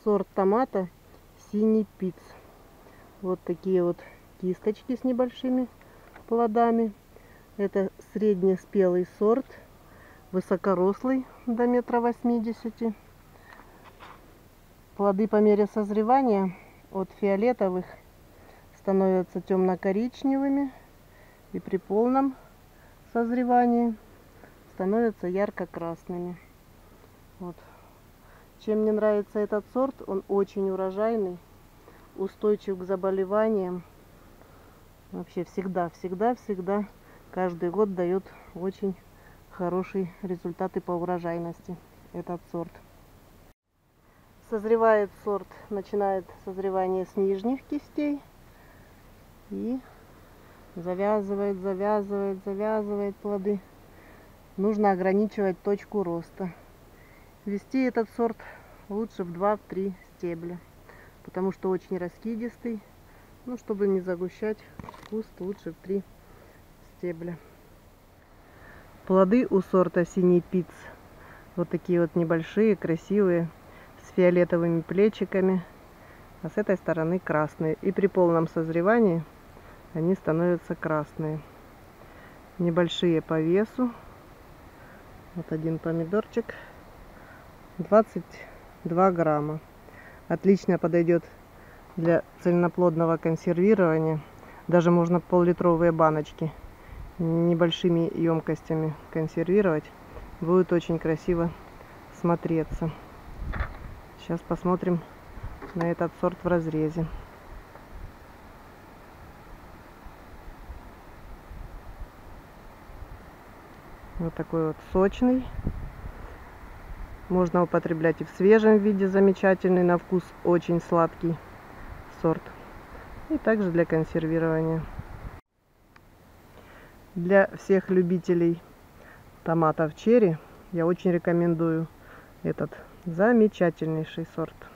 Сорт томата синий пиц. Вот такие вот кисточки с небольшими плодами. Это среднеспелый сорт, высокорослый до 1,80 м. Плоды по мере созревания от фиолетовых становятся темно-коричневыми и при полном созревании становятся ярко-красными. Вот. Чем мне нравится этот сорт, он очень урожайный, устойчив к заболеваниям. Вообще всегда, каждый год дает очень хорошие результаты по урожайности этот сорт. Созревает сорт, начинает созревание с нижних кистей и завязывает плоды. Нужно ограничивать точку роста. Вести этот сорт лучше в 2-3 стебля, потому что очень раскидистый. Ну, чтобы не загущать куст, лучше в 3 стебля. Плоды у сорта синий пиц вот такие вот небольшие, красивые, с фиолетовыми плечиками, а с этой стороны красные. И при полном созревании они становятся красные. Небольшие по весу. Вот один помидорчик. 22 грамма. Отлично подойдет для цельноплодного консервирования. Даже можно пол-литровые баночки небольшими емкостями консервировать. Будет очень красиво смотреться. Сейчас посмотрим на этот сорт в разрезе. Вот такой вот сочный. Можно употреблять и в свежем виде, замечательный на вкус, очень сладкий сорт. И также для консервирования. Для всех любителей томатов черри я очень рекомендую этот замечательнейший сорт.